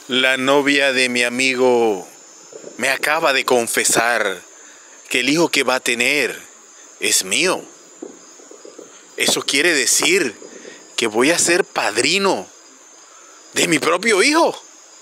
La novia de mi amigo me acaba de confesar que el hijo que va a tener es mío. Eso quiere decir que voy a ser padrino de mi propio hijo.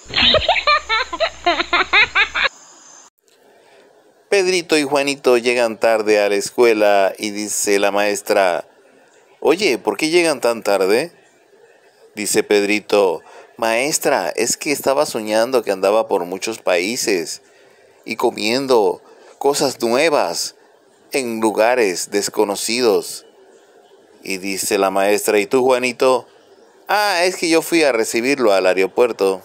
Pedrito y Juanito llegan tarde a la escuela y dice la maestra: oye, ¿por qué llegan tan tarde? Dice Pedrito: maestra, es que estaba soñando que andaba por muchos países y comiendo cosas nuevas en lugares desconocidos. Y dice la maestra: ¿y tú, Juanito? Ah, es que yo fui a recibirlo al aeropuerto.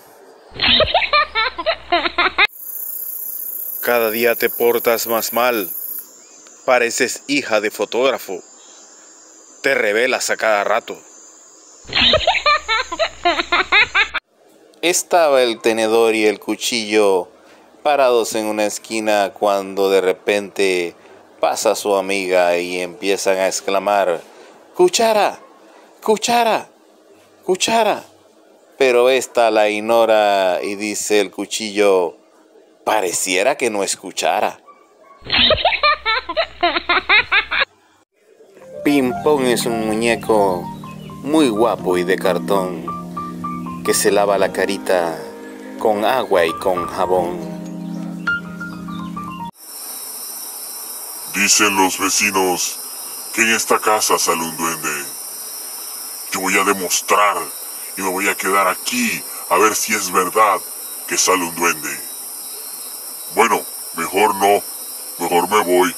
Cada día te portas más mal. Pareces hija de fotógrafo. Te revelas a cada rato. Estaba el tenedor y el cuchillo parados en una esquina cuando de repente pasa su amiga y empiezan a exclamar: ¡cuchara! ¡Cuchara! ¡Cuchara! Pero esta la ignora y dice el cuchillo: pareciera que no escuchara. Ping Pong es un muñeco muy guapo y de cartón que se lava la carita con agua y con jabón. Dicen los vecinos que en esta casa sale un duende. Yo voy a demostrar y me voy a quedar aquí a ver si es verdad que sale un duende. Bueno, mejor no, mejor me voy.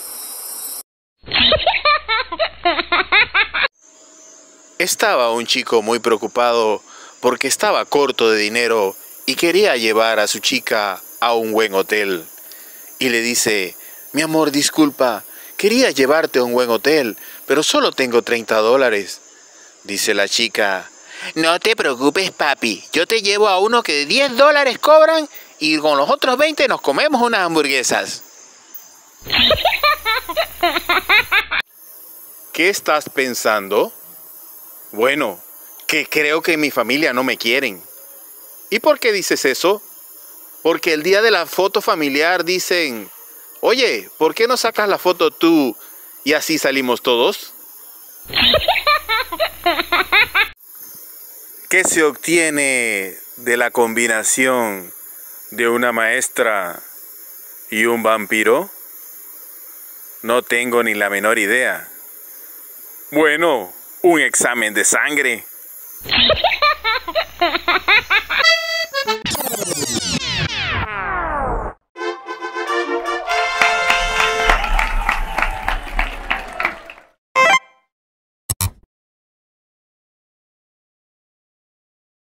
Estaba un chico muy preocupado porque estaba corto de dinero y quería llevar a su chica a un buen hotel. Y le dice: mi amor, disculpa, quería llevarte a un buen hotel, pero solo tengo $30. Dice la chica: no te preocupes, papi, yo te llevo a uno que $10 cobran y con los otros 20 nos comemos unas hamburguesas. ¿Qué estás pensando? Bueno, que creo que mi familia no me quieren. ¿Y por qué dices eso? Porque el día de la foto familiar dicen: oye, ¿por qué no sacas la foto tú y así salimos todos? ¿Qué se obtiene de la combinación de una maestra y un vampiro? No tengo ni la menor idea. Bueno, un examen de sangre.